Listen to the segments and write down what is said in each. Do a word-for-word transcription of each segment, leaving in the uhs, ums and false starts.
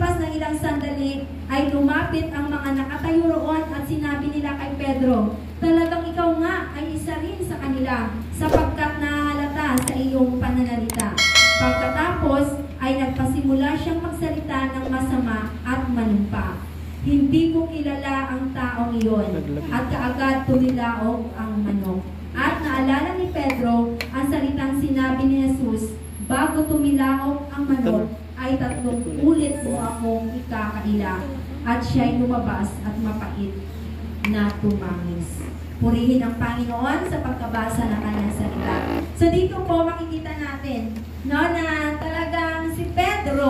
Pagkalipas ng ilang sandali, ay lumapit ang mga nakatayo roon at sinabi nila kay Pedro, talagang ikaw nga ay isa rin sa kanila, sapagkat nahalata sa iyong pananalita. Pagkatapos, ay nagpasimula siyang magsalita ng masama at manumpa. Hindi ko kilala ang taong iyon, at kaagad tumilaog ang manok. At naalala ni Pedro ang salitang sinabi ni Jesus, bago tumilaog ang manok, ay tatlong ulit mo akong ikakaila. At siya'y lumabas at mapait na tumangis. Purihin ang Panginoon sa pagkabasa ng kanyang salita. So dito po makikita natin, no, na talagang si Pedro,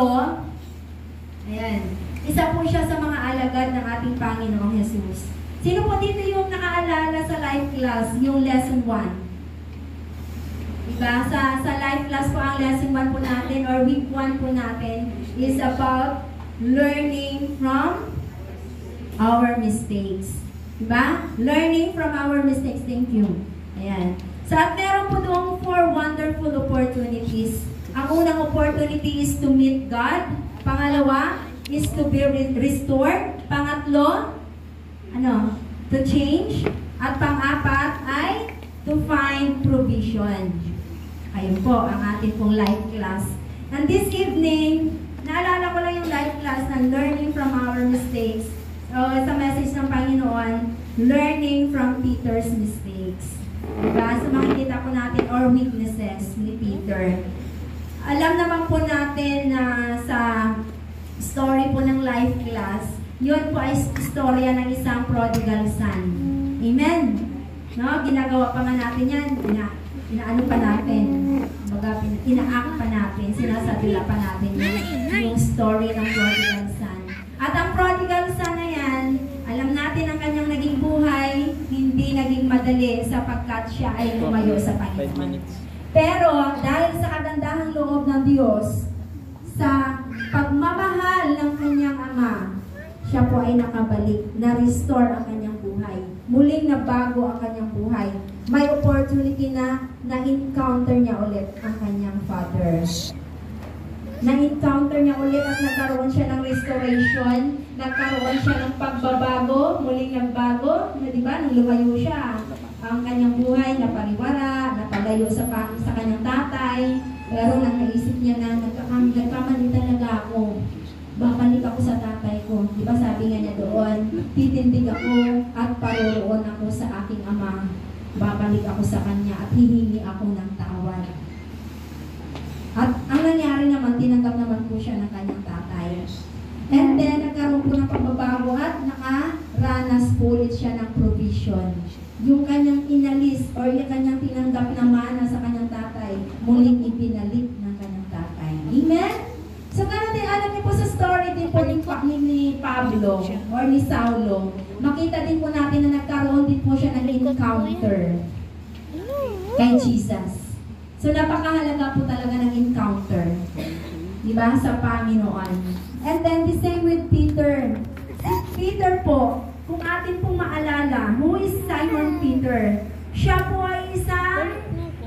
ayan, isa po siya sa mga alagad ng ating Panginoong Jesus. Sino po dito yung nakaalala sa life class, yung lesson one? Diba? Sa, sa life class po, ang lesson one po natin, or week one po natin, is about learning from our mistakes. Diba? Learning from our mistakes. Thank you. Ayan. So, at meron po doong four wonderful opportunities. Ang unang opportunity is to meet God. Pangalawa is to be restored. Pangatlo, ano? To change. At pang-apat ay to find provision. Ayun po, ang ating pong life class. And this evening, naalala ko lang yung life class ng learning from our mistakes. So, sa message ng Panginoon, learning from Peter's mistakes. Diba? So, makikita po natin our weaknesses ni Peter. Alam naman po natin na sa story po ng life class, yun po ay istorya ng isang prodigal son. Amen? No? Ginagawa pa nga natin yan. Ina, inaano pa natin. Baga, ina-act pa natin. Sinasadila pa natin yung, yung story ng prodigal son. At ang prodigal son na yan, alam natin ang kanyang naging buhay, hindi naging madali sapagkat siya ay lumayo sa Panginoon. Pero dahil sa kagandahang loob ng Diyos, sa pagmamahal ng kanyang ama, siya po ay nakabalik, na-restore ang kanyang buhay. Muling nabago ang kanyang buhay. May opportunity na na-encounter niya ulit ang kanyang father. Na-encounter niya ulit at nagkaroon siya ng restoration, nagkaroon siya ng pagbabago, muling nagbago, na diba, nung lumayo siya, ang kanyang buhay napariwara, napalayo sa, sa kanyang tatay, pero nang naisip niya na nagkakam, nagkamali talaga ako, babalik ako sa tatay ko. Diba sabi nga niya doon, titindig ako at paroroon ako sa aking ama, babalik ako sa kanya at hihingi ako ng tawad. At ang nangyari naman, tinanggap naman po siya ng kanyang tatay. And then, nagkaroon po ng pagbabago at nakaranas po ulit siya ng provision. Yung kanyang inalis or yung kanyang tinanggap na mana sa kanyang tatay, muling ibinalik ng kanyang tatay. Amen? So, ganun din, alam niyo po sa story din po ni, ni Pablo or ni Saulo, makita din po natin na nagkaroon din po siya ng encounter kay Jesus. So, napakahalaga po talaga ng encounter. Diba? Sa Panginoon. And then, the same with Peter. Si Peter po, kung atin pong maalala, who is Simon Peter? Siya po ay isang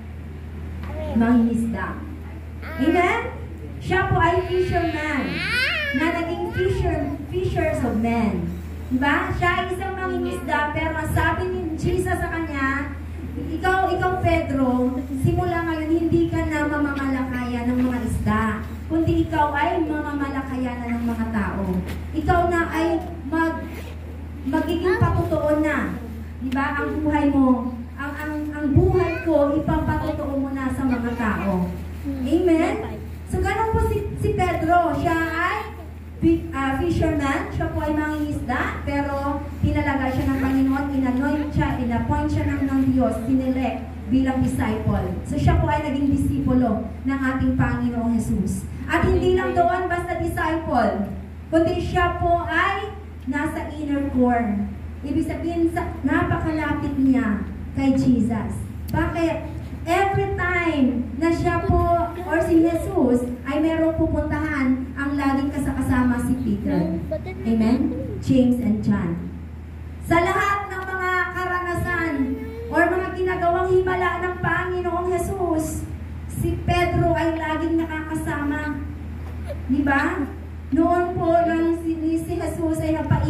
mangingisda. Amen? Siya po ay fisherman na naging fisher, fishers of men. Diba? Siya ay isang mangingisda, pero sabi ni Jesus sa kanya, Ikaw, ikaw Pedro, simula ngayon hindi ka na mamamalakaya ng mga isda, kundi ikaw ay mamamalakaya na ng mga tao. Ikaw na ay mag, magiging patutuon na. Diba? Ang buhay mo, ang, ang, ang buhay ko, ipapatutuo mo na sa mga tao. Amen? So, ganun po si, si Pedro. Siya ay uh, fisherman, siya po ay mangingisda, pero tinalaga siya ng Panginoon, inanoint siya, inappoint siya ng, ng Diyos, sinelect bilang disciple. So siya po ay naging disipulo ng ating Panginoong Jesus. At hindi lang doon basta disciple, kundi siya po ay nasa inner core. Ibig sabihin, sa, napakalapit niya kay Jesus. Bakit? Every time na siya po or si Jesus ay merong pupuntahan, ang laging kasakasama si Peter. Amen? James and John. Sa lahat ng mga karanasan or mga ginagawang himala ng Panginoong Jesus, si Pedro ay laging nakakasama. Diba? Noon po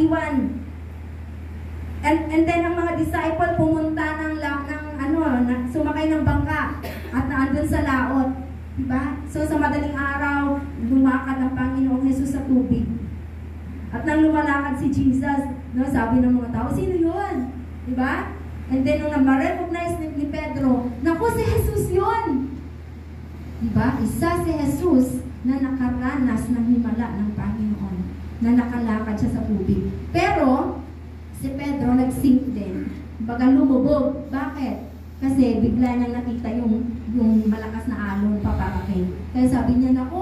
iwan. And, and then ang mga disciple pumunta ng, la, ng ano, na, sumakay ng bangka at naandun sa laot. Diba? So sa madaling araw, lumakad ang Panginoong Jesus sa tubig. At nang lumalakad si Jesus, no, sabi ng mga tao, sino yun? Diba? And then nung ma-recognize ni, ni Pedro, naku, si Jesus yun! Diba? Isa si Jesus na nakaranas ng himala ng Panginoon, na nakalakad siya sa tubig. Pero, si Pedro nag-sink din. Baga lumubog. Bakit? Kasi bigla niyang nakita yung, yung malakas na alon paparating. Kaya sabi niya, naku,